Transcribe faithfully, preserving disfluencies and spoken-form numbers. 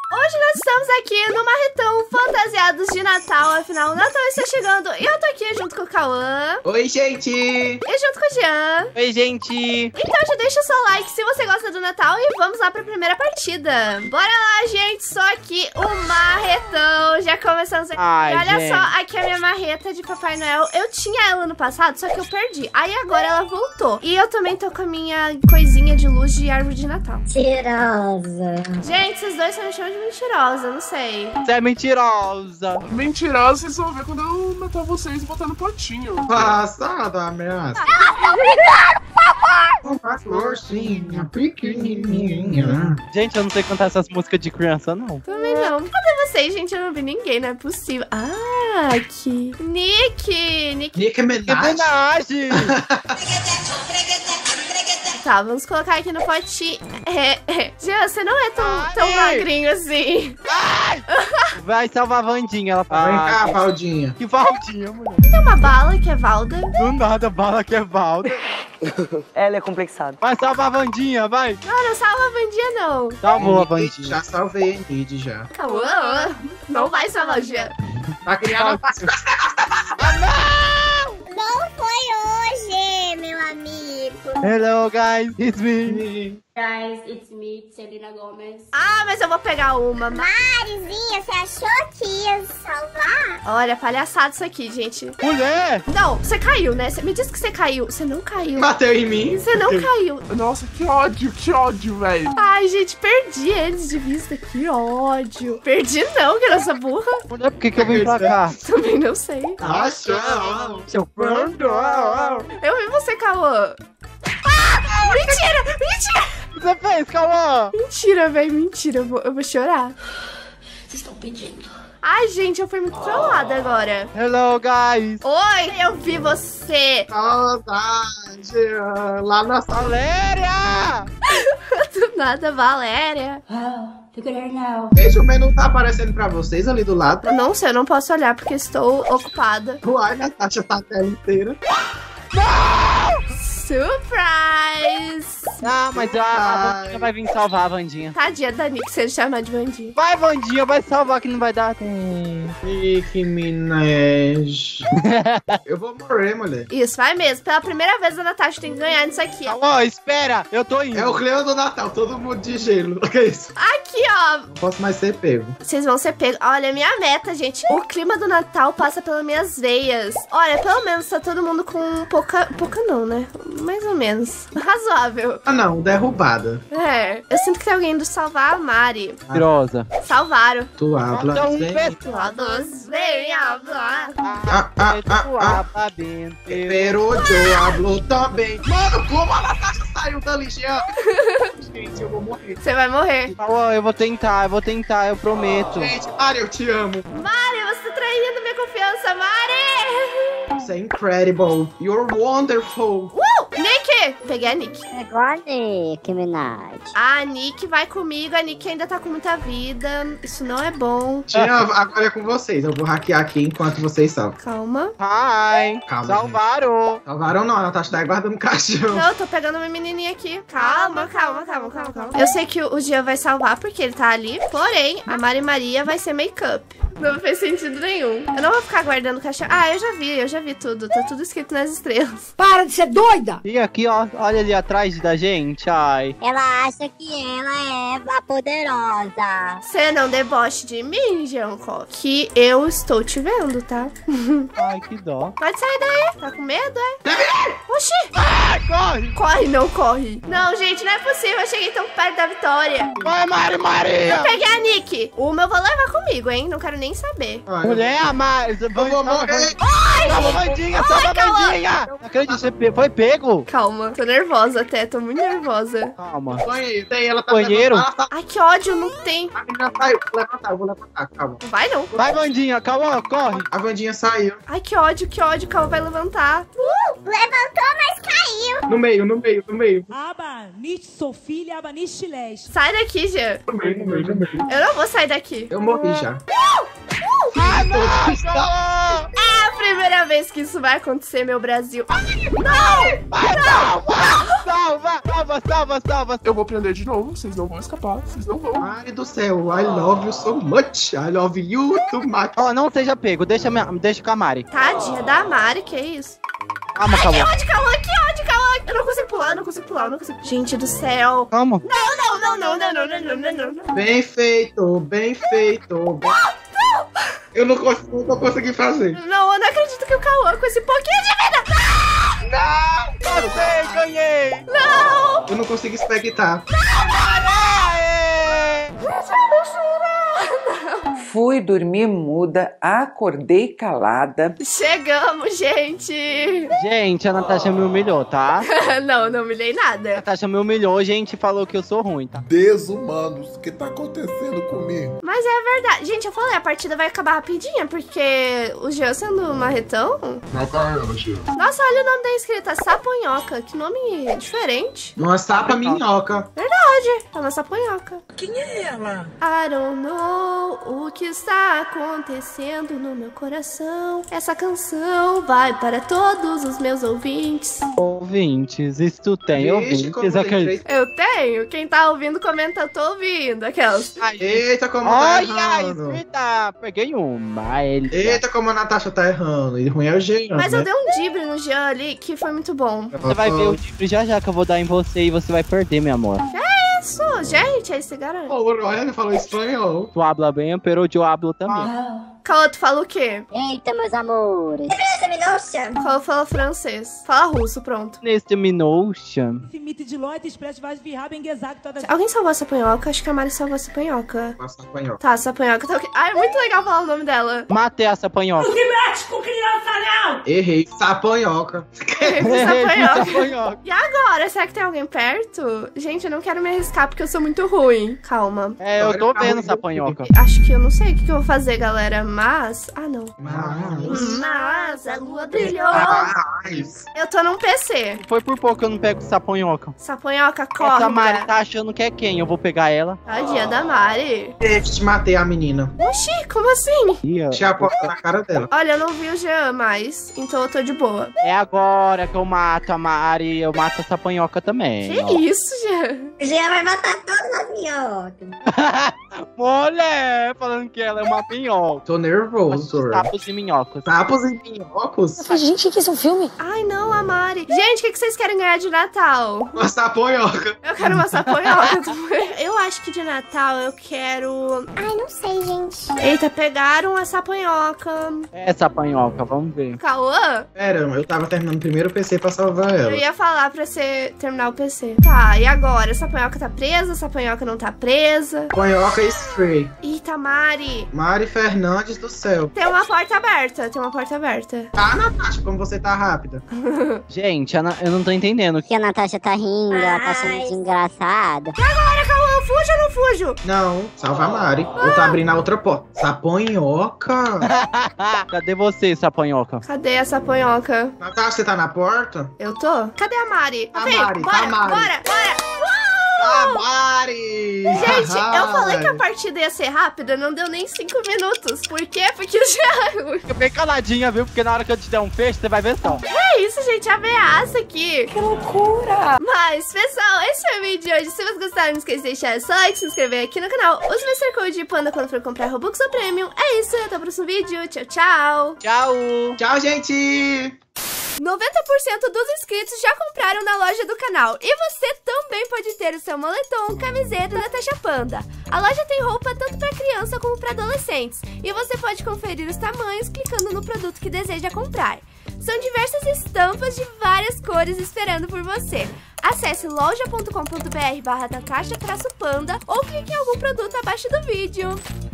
Hoje nós estamos aqui no Marretão fantasiados de Natal. Afinal, o Natal está chegando e eu tô aqui junto com o Cauã. Oi, gente! E junto com o Jean. Oi, gente! Então já deixa o seu like se você gosta do Natal e vamos lá pra primeira partida. Bora lá, gente! Só aqui o Marretão. Já começamos aqui. Ai, e olha gente. só, aqui a minha marreta de Papai Noel. Eu tinha ela no passado, só que eu perdi. Aí agora ela voltou. E eu também tô com a minha coisinha de luz de árvore de Natal. Mentirosa. Gente, esses dois só me chamam de mentirosa, não sei. Você é mentirosa. Mentirosa, vocês vão ver quando eu matar vocês e botar no potinho. Passada, ameaça. Uma florzinha pequenininha. Gente, eu não sei cantar essas músicas de criança, não. Também não. Cadê vocês, gente? Eu não vi ninguém, não é possível. Ah, aqui. Nick! Nick. Nicki Que Minaj. homenagem! Tá, vamos colocar aqui no potinho. É, é. Jean, você não é tão, Ai. tão magrinho assim. Vai salvar a Vandinha, ela Vem fala. cá, que- Valdinha. Que Valdinha, mulher. Tem uma bala que é Valda. Do nada, bala que é Valda. Ela é complexada. Vai salvar a Vandinha, vai. Não, não salva a Vandinha, não. Salvou a Nid, Vandinha. Já salvei a Nid, já. Calma. Não vai salvar o Jean. Tá criando Não foi hoje, meu amigo. Hello, guys, it's me. Guys, it's me, Selena Gomez. Ah, mas eu vou pegar uma. Ma- Marizinha, você achou que ia salvar? Olha, palhaçada isso aqui, gente. Mulher! Não, você caiu, né? Você me disse que você caiu. Você não caiu. Bateu em mim. Você não caiu. Nossa, que ódio, que ódio, velho. Ai, gente, perdi eles de vista. Que ódio. Perdi não, criança burra. Mulher, por que, que eu vim pra cá? Também não sei. Nossa. Seu pronto! Eu vi você, Cauã. Ah! Mentira! Mentira! O que você fez, Cauã? Mentira, velho. Mentira. Eu vou, eu vou chorar. Vocês estão pedindo. Ai, gente, eu fui muito trollada agora. Hello, guys. Oi, eu vi você. Saudade. Lá na sala. Valéria! Do nada, Valéria. Oh, look at her now. Gente, o menu tá aparecendo pra vocês ali do lado. Eu não sei, eu não posso olhar porque estou ocupada. Uai, Natasha tá a tela inteira. Surprise! Ah, mas a, a Vandinha vai vir salvar a Vandinha. Tadinha da Nick, se ele chamar de bandinho. Vai, Vandinha, vai salvar que não vai dar tempo. Nicki Minaj. Eu vou morrer, mulher. Isso, vai mesmo. Pela primeira vez a Natasha tem que ganhar nisso aqui. ó. Cauã, espera, eu tô indo. É o clima do Natal, todo mundo de gelo. O que é isso? Aqui, ó. Não posso mais ser pego. Vocês vão ser pegos. Olha, minha meta, gente. O clima do Natal passa pelas minhas veias. Olha, pelo menos tá todo mundo com pouca... Pouca não, né? Mais ou menos. Razoável. Ah, não, derrubada. É. Eu sinto que tem alguém indo salvar a Mari. Mentirosa. Salvaram. Tu hablas Então, um bem. pessoal. Todos vem hablar. Ah, ah, ah, ah. Pero eu hablo também. Mano, como a Natasha saiu da Ligião? Gente, eu vou morrer. Você vai morrer. Cauã, eu vou tentar, eu vou tentar, eu prometo. Gente, Mari, eu te amo. Mari, você tá traindo minha confiança, Mari! Você é incredible. You're wonderful. Uh! Nick! Peguei a Nick. Pegou a Nicki Minaj. A Nick vai comigo, a Nick ainda tá com muita vida. Isso não é bom. Tia, agora é com vocês. Eu vou hackear aqui enquanto vocês salvam. Calma. Ai, Calma, salvaram. Salvaram não, a Natasha tá guardando o caixão. Não, eu tô pegando uma menininha aqui. Calma, calma, calma, calma, calma. Eu sei que o Jean vai salvar porque ele tá ali. Porém, a Mari Maria vai ser make-up. Não fez sentido nenhum. Eu não vou ficar guardando o caixão. Ah, eu já vi, eu já vi tudo. Tá tudo escrito nas estrelas. Para de ser doida! E aqui, ó, olha ali atrás da gente, ai. Ela acha que ela é a poderosa. Você não deboche de mim, Jeanco. Que eu estou te vendo, tá? Ai, que dó. Pode sair daí. Tá com medo, é? Oxi. Ai, corre! Corre, não corre. Não, gente, não é possível. Eu cheguei tão perto da vitória. Vai, Mari Maria! Peguei a Nick. Uma eu vou levar comigo, hein? Não quero nem saber. Ai, Mulher, a Mari... eu vou morrer. Salva a Vandinha, salva a Vandinha! Não acredito, você pe- foi pego? Calma. Tô nervosa até. Tô muito nervosa. Calma. Banheiro. Tem, ela tá Banheiro? levantando, ela tá- Ai, que ódio. Não tem. A menina saiu. Vou levantar, eu vou levantar, calma. Não vai, não. Vai, Vandinha, calma, corre. A Vandinha saiu. Ai, que ódio, que ódio. Calma, vai levantar. Uh, levantou, mas caiu. No meio, no meio, no meio. Aba, nicht so viele, aber nicht schlecht. Sai daqui, Jean. No meio, no meio, no meio. Eu não vou sair daqui. Eu morri já. Ai, não, Cauã! É a primeira vez que isso vai acontecer, meu Brasil. Ai, não! Vai, não, vai, salva, salva, salva, salva. Eu vou prender de novo, vocês não vão escapar, vocês não vão. Mari do céu, I love you so much. I love you too much. Ó, não seja pego, deixa, minha, deixa com a Mari. Tadinha da Mari, que isso? Calma, Que calma. ódio, calma, que ódio, calma. Eu não consigo pular, eu não consigo pular, eu não consigo. Gente do céu. Calma. Não, não, não, não, não, não, não, não, não, não. Bem feito, bem feito. Bem... Eu não, consigo, não tô conseguindo fazer. Não, eu não acredito que o Cauã com esse pouquinho de vida. Não! Passei, ganhei! Não! Eu não consigo expectar. Fui dormir muda, acordei calada. Chegamos, gente. Gente, a Natasha me humilhou, tá? Não, não humilhei A nada. Natasha me humilhou, gente, falou que eu sou ruim, tá? Desumanos, o que tá acontecendo comigo? Mas é verdade. Gente, eu falei, a partida vai acabar rapidinho, porque o Jean sendo marretão... Mata ela, Jean. Nossa, olha o nome da inscrita, Saponhoca. Que nome diferente. Uma sapa minhoca. Verdade, é uma Saponhoca. Quem é ela? I don't know o que está acontecendo no meu coração. Essa canção vai para todos os meus ouvintes. Ouvintes, isso tu tem, Vixe, ouvintes, como tem acredito. três- Eu tenho. Quem tá ouvindo, comenta, eu tô ouvindo. Aquelas. Eita, como tá Olha, errando. escuta, peguei uma, ele. Eita, como a Natasha tá errando. E ruim é o Jean, Mas né? eu dei um dibre no Jean ali que foi muito bom. Você vai ver o tipo já já que eu vou dar em você e você vai perder, meu amor. Isso, gente, aí se garante. Oh, o Ryan falou espanhol. Tu habla bem, pero eu hablo também. Caô, tu fala o quê? Eita, meus amores. Caô fala francês. Fala russo, pronto. Neste Minocean. Esse mito de Leute, express, vai virrar bem gesagt toda. Alguém salvou essa panhoca? Acho que a Mari salvou essa panhoca. Nossa, espanhol. Tá, essa panhoca tá ok. Ai, é muito legal falar o nome dela. Matei essa panhoca. Que mete com criança, não! Errei. Sapanhoca. Essa panhoca. panhoca. E agora? Será que tem alguém perto? Gente, eu não quero me arriscar porque eu sou muito ruim. Calma. É, eu tô vendo essa panhoca. Acho que eu não sei o que, que eu vou fazer, galera, mas... Ah, não. Mas... Mas a lua brilhou. Mas... Eu tô num P C. Foi por pouco que eu não pego essa panhoca. Essa panhoca corre. Essa Mari mulher. tá achando que é quem? Eu vou pegar ela. Tadinha da Mari. Eu te matei a menina. Oxi, como assim? Ih, ó. Tinha a porta na cara dela. Olha, eu não vi o Jean mais, então eu tô de boa. É agora que eu mato a Mari. Eu mato essa panhoca também. Que ó. isso, Jean? O Jean vai matar todas as minhocas. Mulher, falando que ela é uma minhoca. Tô nervoso. Sapos e minhocas. Sapos e minhocos? Gente, que isso é um filme? Ai, não, a Mari. Gente, o que, que vocês querem ganhar de Natal? Uma saponhoca. Eu quero uma saponhoca. Eu acho que de Natal eu quero... Ai, não sei, gente. Eita, pegaram a saponhoca. Essa panhoca, vamos ver. Cauã? Pera, eu tava terminando o primeiro P C pra salvar Eu ela. ia falar pra você terminar o P C. Tá, e agora? Essa panhoca tá presa? Essa panhoca não tá presa? Panhoca e Stray. Eita, Mari. Mari Fernandes do céu. Tem uma porta aberta, tem uma porta aberta. Tá, Natasha, como você tá rápida. Gente, Ana- eu não tô entendendo. Que a Natasha tá rindo, ela tá achando de engraçada. E agora, Cauã? Fujo ou não fujo? Não, salva a Mari. Eu tô abrindo a outra porta. Saponhoca. Cadê você, essa panhoca? Cadê essa panhoca? Natasha, você tá na porta? Eu tô? Cadê a Mari? A Vem, Mari, bora, tá a Mari. bora, bora. Ah, Mari! Gente, eu falei que a Ai. partida ia ser rápida, não deu nem cinco minutos. Por quê? Porque já... Fica bem caladinha, viu? Porque na hora que eu te der um peixe, você vai ver só. É isso, gente, ameaça aqui. Que loucura! Mas, pessoal, esse foi o vídeo de hoje. Se vocês gostaram, não esqueça de deixar o seu like, se inscrever aqui no canal. Use o Mister Code Panda quando for comprar Robux ou Premium. É isso, até o próximo vídeo. Tchau, tchau. Tchau! Tchau, gente! noventa por cento dos inscritos já compraram na loja do canal. E você também pode ter o seu moletom, camiseta da Natasha Panda. A loja tem roupa tanto para criança como para adolescentes. E você pode conferir os tamanhos clicando no produto que deseja comprar. São diversas estampas de várias cores esperando por você. Acesse loja ponto com ponto br barra Natasha Panda ou clique em algum produto abaixo do vídeo.